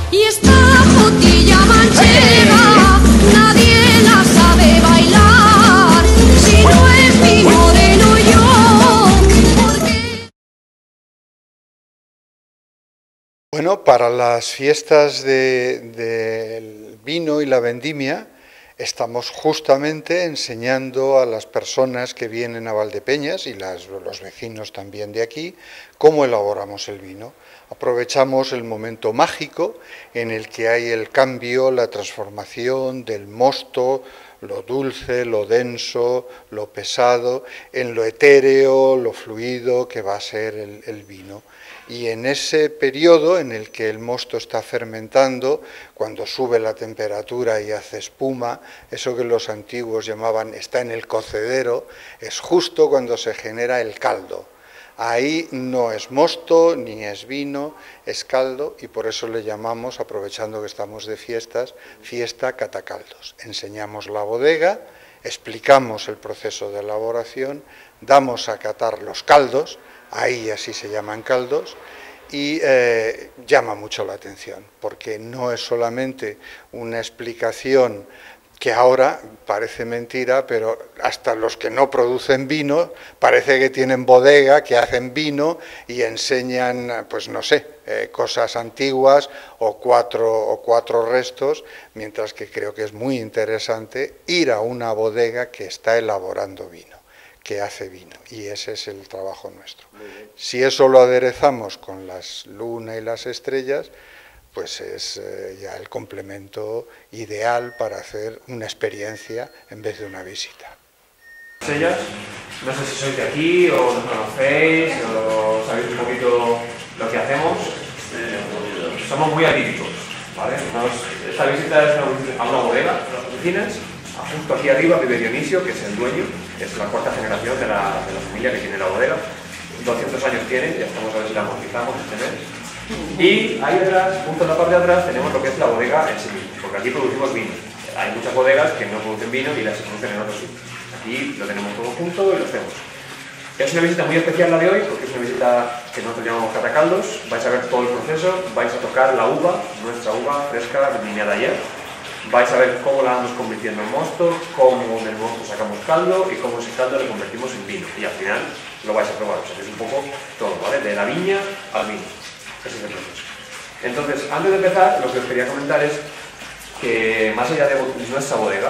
Y esta cotilla manchega, nadie la sabe bailar, si no es mi moreno yo, porque... Bueno, para las fiestas del vino y la vendimia, estamos justamente enseñando a las personas que vienen a Valdepeñas y los vecinos también de aquí, cómo elaboramos el vino. Aprovechamos el momento mágico en el que hay el cambio, la transformación del mosto, lo dulce, lo denso, lo pesado, en lo etéreo, lo fluido que va a ser el vino. Y en ese periodo en el que el mosto está fermentando, cuando sube la temperatura y hace espuma, eso que los antiguos llamaban está en el cocedero, es justo cuando se genera el caldo. Ahí no es mosto ni es vino, es caldo, y por eso le llamamos, aprovechando que estamos de fiestas, fiesta catacaldos. Enseñamos la bodega, explicamos el proceso de elaboración, damos a catar los caldos, ahí así se llaman caldos, y llama mucho la atención, porque no es solamente una explicación que ahora parece mentira, pero hasta los que no producen vino parece que tienen bodega, que hacen vino y enseñan, pues no sé, cosas antiguas o cuatro restos, mientras que creo que es muy interesante ir a una bodega que está elaborando vino, que hace vino, y ese es el trabajo nuestro. Si eso lo aderezamos con las lunas y las estrellas, pues es ya el complemento ideal para hacer una experiencia en vez de una visita. Estrellas, no sé si sois de aquí o nos conocéis o sabéis un poquito lo que hacemos. Somos muy atípicos, ¿vale? Esta visita es a una bodega, a las oficinas. Justo aquí arriba vive Dionisio, que es el dueño, es la cuarta generación de la familia que tiene la bodega. 200 años tiene, ya estamos a ver si la amortizamos este mes. Y ahí atrás, justo en la parte de atrás, tenemos lo que es la bodega en sí mismo, porque aquí producimos vino. Hay muchas bodegas que no producen vino y las producen en otros sitios. Aquí lo tenemos todo junto y lo hacemos. Es una visita muy especial la de hoy, porque es una visita que nosotros llamamos catacaldos. Vais a ver todo el proceso, vais a tocar la uva, nuestra uva fresca, vendimiada ayer. Vais a ver cómo la vamos convirtiendo en mosto, cómo del mosto sacamos caldo y cómo ese caldo lo convertimos en vino. Y al final lo vais a probar, o sea que es un poco todo, ¿vale? De la viña al vino. Ese es el proceso. Entonces, antes de empezar, lo que os quería comentar es que más allá de nuestra bodega,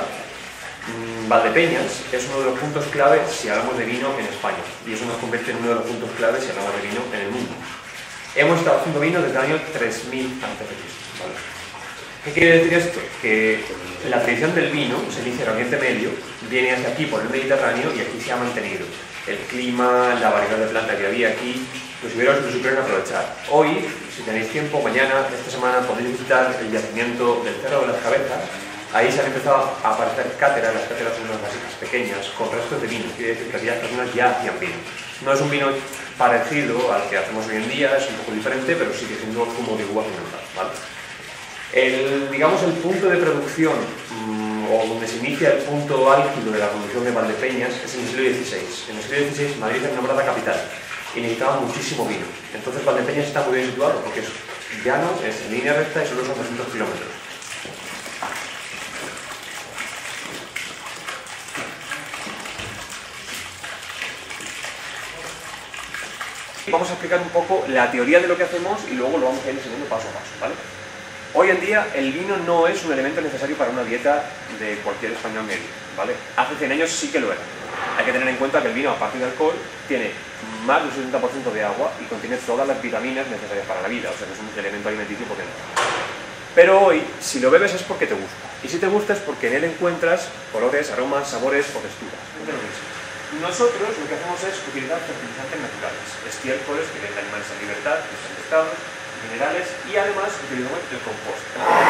Valdepeñas es uno de los puntos clave si hablamos de vino en España. Y eso nos convierte en uno de los puntos clave si hablamos de vino en el mundo. Hemos estado haciendo vino desde el año 3000 a.C., ¿vale? ¿Qué quiere decir esto? Que la tradición del vino se inicia en Oriente Medio, viene hacia aquí por el Mediterráneo y aquí se ha mantenido. El clima, la variedad de planta que había aquí, lo supieron aprovechar. Hoy, si tenéis tiempo, mañana, esta semana, podéis visitar el yacimiento del Cerro de las Cabezas. Ahí se han empezado a aparecer cátedras, las cátedras son unas vasijas pequeñas, con restos de vino. Quiere decir que aquellas personas ya hacían vino. No es un vino parecido al que hacemos hoy en día, es un poco diferente, pero sigue siendo como de uva fermentada, ¿vale? Digamos, el punto de producción, o donde se inicia el punto álgido de la producción de Valdepeñas, es en el siglo XVI. En el siglo XVI Madrid es nombrada capital y necesitaba muchísimo vino. Entonces Valdepeñas está muy bien situado porque es llano, es en línea recta y solo son 200 kilómetros. Vamos a explicar un poco la teoría de lo que hacemos y luego lo vamos a ir enseñando paso a paso, ¿vale? Hoy en día el vino no es un elemento necesario para una dieta de cualquier español medio, ¿vale? Hace 100 años sí que lo era. Hay que tener en cuenta que el vino, aparte de alcohol, tiene más del 70% de agua y contiene todas las vitaminas necesarias para la vida, o sea que es un elemento alimenticio potente. Pero hoy, si lo bebes es porque te gusta. Y si te gusta es porque en él encuentras colores, aromas, sabores o texturas. Nosotros lo que hacemos es utilizar fertilizantes naturales, estiércoles que dejan animales en libertad, que están testados, minerales y además utilizamos el compost.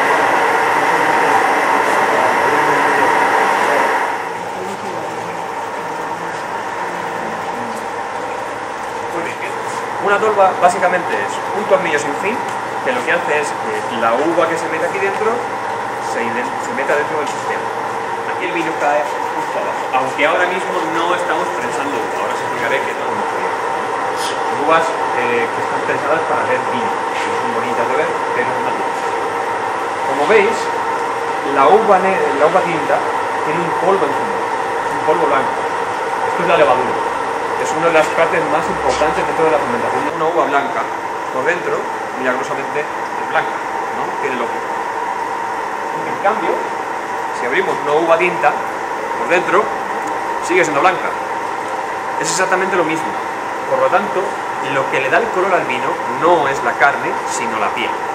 Muy bien. Una tolva básicamente es un tornillo sin fin que lo que hace es que la uva que se mete aquí dentro se meta dentro del sistema. Aquí el vino cae justo abajo, aunque ahora mismo no estamos prensando uva, ahora os explicaré que no es muy bien. Uvas que están prensadas para hacer vino. Son bonitas de ver, pero no dulces. veis, la uva tinta tiene un polvo encima, un polvo blanco. Esto es la levadura. Es una de las partes más importantes dentro de la fermentación. Una uva blanca por dentro, milagrosamente, es blanca, ¿no? Tiene lógica. En cambio, si abrimos una uva tinta por dentro, sigue siendo blanca. Es exactamente lo mismo. Por lo tanto, lo que le da el color al vino no es la carne, sino la piel.